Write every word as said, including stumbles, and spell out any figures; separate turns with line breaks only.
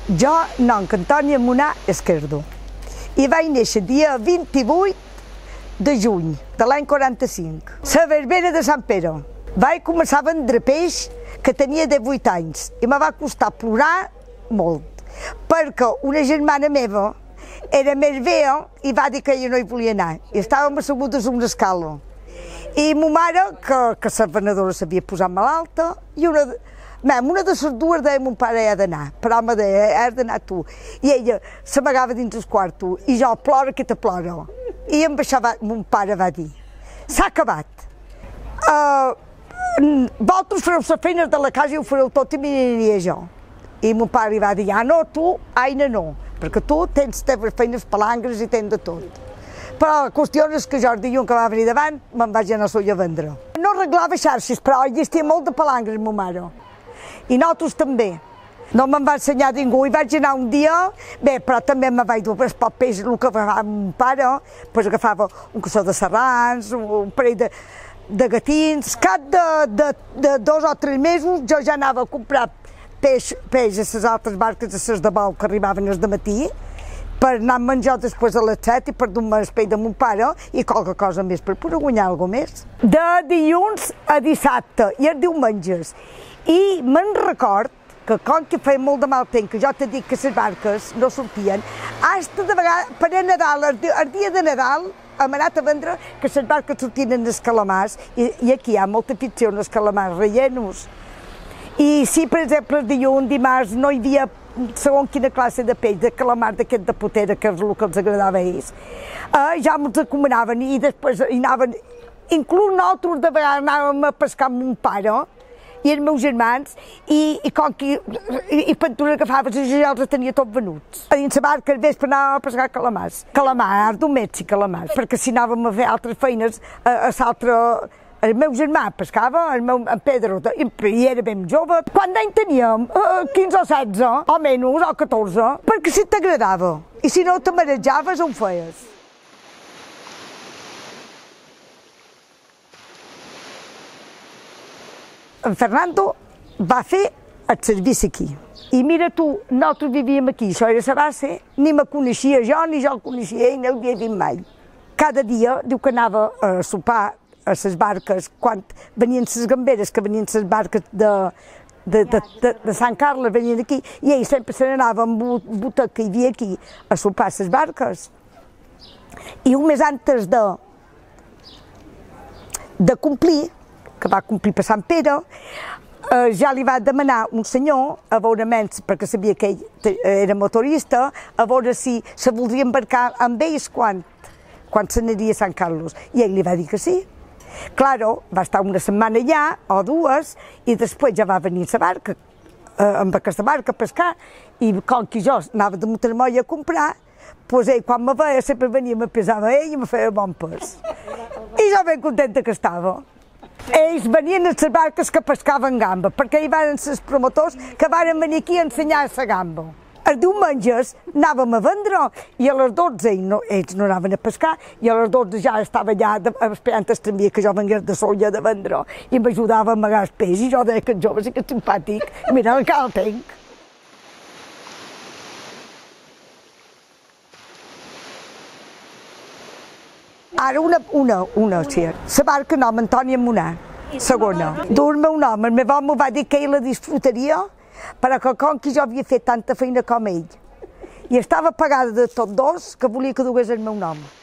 Jo, nom Antonia Munar Esquerdo, i vaig néixer dia vint-i-vuit de juny de l'any quaranta-cinc. La verbena de Sant Pere. Vaig començar a vendre peix que tenia divuit anys i me va costar plorar molt, perquè una germana meva era més vella i va dir que ella no hi volia anar. I estàvem assegudes a una escala. I ma mare, que, que la venedora s'havia posat malalta, i una, mem, una de les dues deia mon pare ha d'anar, però me deia, has d'anar tu. I ella s'amagava dins el quarto, i jo, plora que te plora. I em baixava, mon pare va dir, s'ha acabat. Uh, vosaltres fareu les feines de la casa i ho fareu tot i m'aniria jo. I mon pare va dir, ah no, tu, aina no, perquè tu tens teves feines palangres i tens de tot. Però la qüestió és que jo el dilluns que va venir davant me'n vaig anar a vendre. No arreglava xarxes, però existia molt de palangres, ma mare. I nosaltres també. No me'n va ensenyar ningú i vaig anar un dia, bé, però també me vaig dur els papers, el que agafava mon pare, doncs agafava un cassó de serrans, un parell de, de gatins. Cap de, de, de dos o tres mesos jo ja anava a comprar peix, peix a les altres barques, a les de bou que arribaven els de matí, per anar a menjar després a les set i per dur-me el peix de mon pare i qualque cosa més per poder guanyar alguna cosa més. De dilluns a dissabte i els diumenges. I me'n record que com que feia molt de mal temps, que jo t'he dit que les barques no sortien, hasta de vegades, per a Nadal, el dia de Nadal, hem anat a vendre que les barques sortien en els calamars, i, i aquí hi ha molta afició en els calamars rellenos. I si, per exemple, el dilluns, dimarts, no hi havia segons quina classe de peix, de calamar d'aquest de potera, que és el que els agradava a ells, eh, ja ens acomanaven i després hi anaven, inclús nosaltres de vegades anàvem a pescar amb mon pare i els meus germans, i, i com que i, i pintura agafaves i ja els tenia tots venuts. A dins la barca al vespre anàvem a pescar calamars, calamars, domèstics calamars, perquè si anàvem a fer altres feines a, a l'altre. El meu germà pescava, el meu en Pedro, i era ben jove. Quant d'any teníem? Uh, quinze o setze, o menys, o catorze. Perquè si t'agradava, i si no te marejaves, on feies? En Fernando va fer el servici aquí. I mira tu, nosaltres vivíem aquí, això era la base, ni me coneixia jo, ni jo el coneixia ell, no l'havia vist mai. Cada dia diu que anava a sopar a les barques, quan venien les gamberes, que venien les barques de, de, de, de, de Sant Carles, venien aquí, i ell sempre se n'anava amb botec que hi havia aquí a sopar les barques. I un mes antes de, de complir, que va complir per Sant Pere, eh, ja li va demanar un senyor, a veure menys, perquè sabia que ell era motorista, a veure si se voldria embarcar amb ells quan, quan se n'aniria a Sant Carles. I ell li va dir que sí. Claro, va estar una setmana allà, o dues, i després ja va venir la barca, eh, amb aquesta barca a pescar, i com que jo anava de Montermoia a comprar, doncs ell quan me veia sempre venia, me pesava ell i me feia bon pes. I jo ben contenta que estava. Ells venien a les barques que pescaven gamba, perquè hi van els promotors que van venir aquí a ensenyar la gamba. Els diumenges anàvem a vendre i a les dotze ells no, ells no anaven a pescar i a les dotze ja estava allà esperant el tramvia que jo vengués de Solla de vendre i m'ajudava a amagar el peix i jo deia que el jove sí que és simpàtic, mira que el tenc. Ara una, una, una, sí, la barca nom Antonia Munar, segona. Dur el meu nom, el meu home va dir que ell la disfrutaria, però que com que jo havia fet tanta feina com ell i estava pagada de tots dos, que volia que dugués el meu nom.